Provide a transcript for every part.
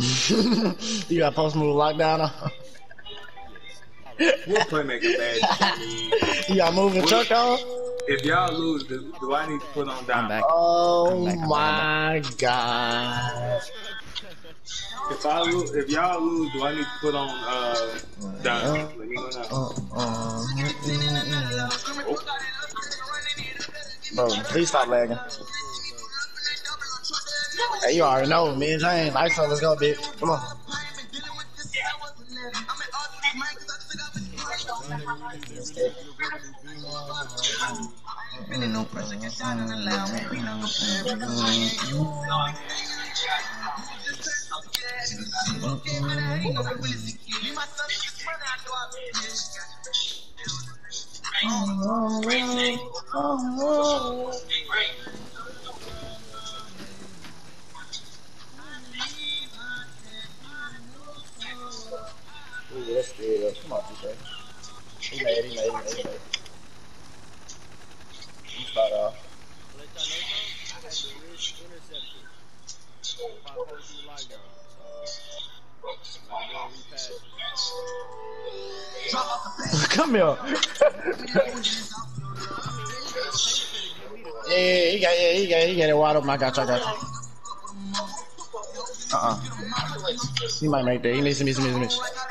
You got post move lockdown on? What playmaker badge? You got moving truck on? If y'all lose, do I need to put on down? Oh my god. If y'all lose, do I need to put on down? Let me go now. Bro, please stop lagging. Hey, you already know me and James. Like, so let's go, bitch. Come on. Ooh, that's good. Come on, TJ. He made it. Start off. Come here. He got it wide open. I got you. He might make that. He needs some.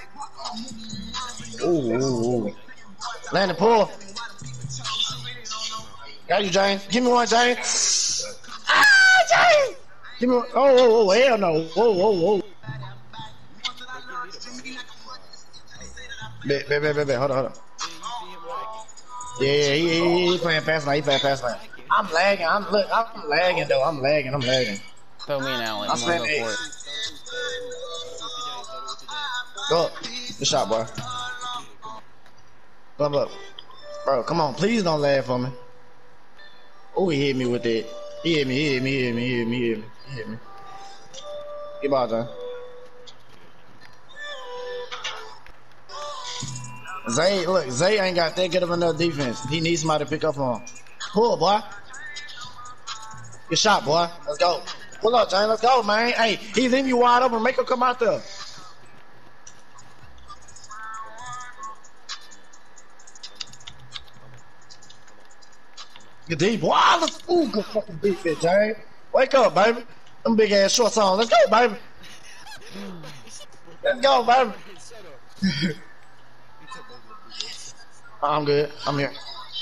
Ooh. Landon, pull. Got you, James. Give me one, James. James! Give me one. Oh, hell no. Whoa. Bet. Hold on. Yeah, he playing fast line. I'm lagging. I'm lagging, though. I'm lagging. Throw me an Allen. I'm spam go for it. Go up. Good shot, boy. Come up. Bro, come on. Please don't lag for me. Oh, he hit me with that. He hit me. Get ball, John. Zay ain't got that good of enough defense. He needs somebody to pick up on him. Pull, boy. Good shot, boy. Let's go. Pull up, Jane. Let's go, man. Hey, he's leaving you wide open. Make him come out there. Good deep. Wow, ooh, good fucking defense, Jane. Wake up, baby. Them big ass shorts on. Let's go, baby. I'm good. I'm here.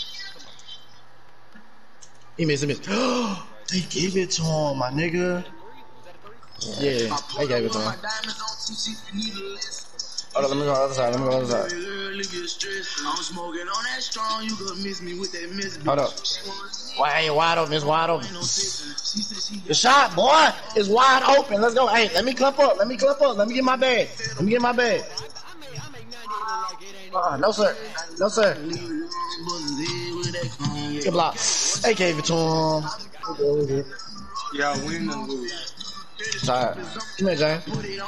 He missed. They gave it to him, my nigga. Yeah, they gave it to him. Hold on, let me go other side. Hold up. Why wide open? It's wide open. The shot, boy, is wide open. Let's go. Hey, let me clip up. Let me get my bag. No, sir. Good block. They gave it to him. Y'all win and lose. Sorry. Come here, Jane.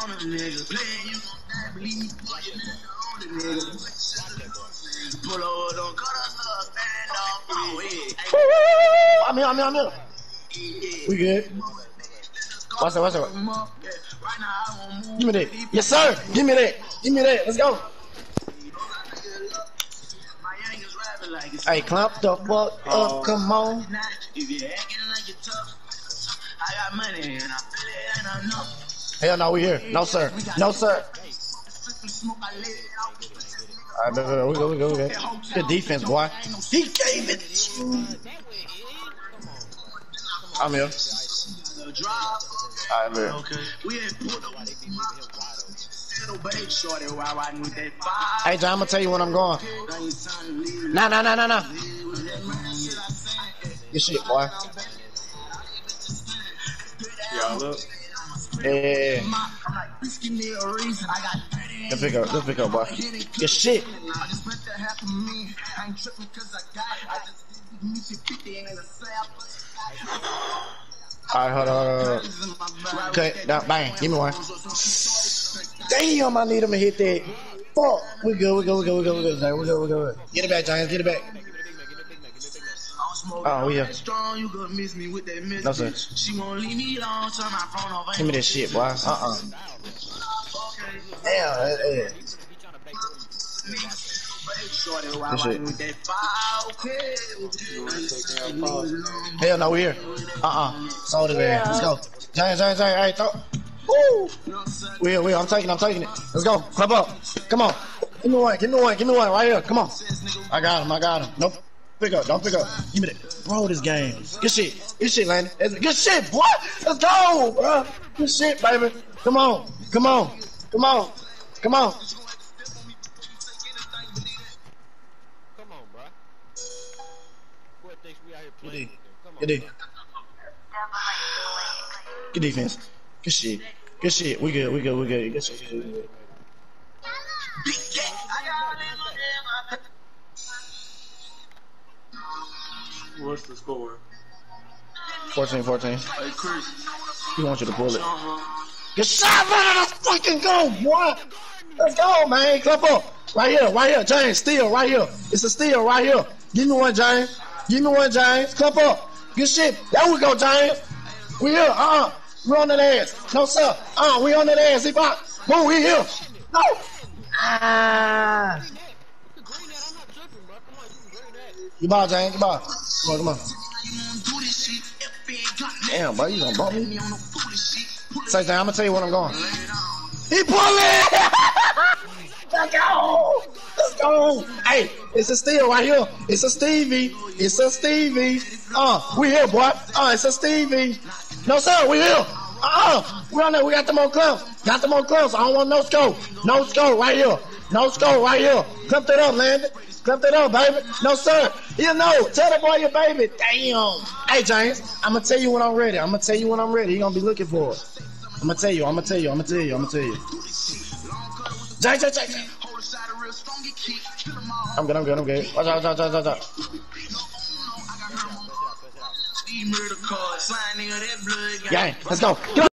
I'm here. We good. What's that? Give me that. Yes, sir. Give me that. Let's go. Hey, clamp the fuck up. Come on. Hell no, we here. No, sir. Alright, we go. Good defense, boy. He gave it. I'm here. Alright, man. Hey, John, I'm gonna tell you when I'm going. Nah. Good shit, boy. Y'all up? Yeah. Let's pick up, boy. Good shit. Alright, hold on. Okay, now, bang. Give me one. Damn, I need him to hit that. Fuck. We good. Get it back, Giants. Get it back. Oh, we here. No, sir. Give me that shit, boy. Damn, Good shit. Hell no, we here. Sold it there. Let's go. James, hey, throw. Woo! We here. I'm taking it. Let's go. Clap up. Come on. Give me one right here. Come on. I got him. Nope. Don't pick up. Give me that. Bro, this game. Good shit, Landon. Good shit, boy. Let's go, bro. Good shit, baby. Come on. Good defense. Good shit. We good. Good shit. What's the score? 14. He wants you to pull it. Good shot, man. Let's fucking go, boy. Let's go, man. Clap up. Right here. James, steal right here. It's a steal right here. Give me one, James. Clap up. Good shit. There we go, James. We here. We on that ass. No, sir. We on that ass. Boom, we here. No. You ball, James. Come on. Damn, bro, you gonna bump me? Say, I'm gonna tell you what I'm going. He pulling! Let's go! Hey, it's a steal right here. It's a Stevie. We here, boy. It's a Stevie. No, sir, we here. We on there. We got them on clubs. I don't want no scope. No scope right here. Clip that up, Landon. Clip that up, baby. No, sir. You know. Tell that boy your baby. Damn. Hey, James, I'm going to tell you when I'm ready. He going to be looking for it. I'm going to tell you. James. I'm good. Watch out. Yeah, let's go.